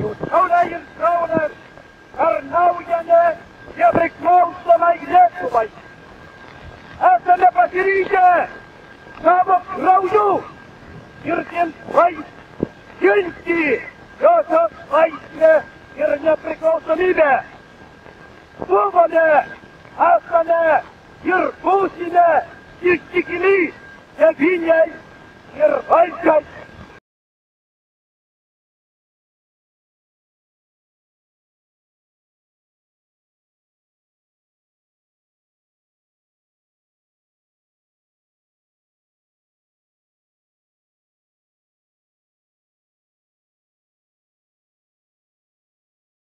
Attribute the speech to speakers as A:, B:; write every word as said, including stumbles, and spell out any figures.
A: jūs šauniai šaunat, tarnaujame nepriklausomai Lietuvai. Esame pasiryžę savo krauju ir ginklais ginti josios laisvę ir nepriklausomybę. Buvome, esame ir būsime ištikimi tėvynei ir valdžiai.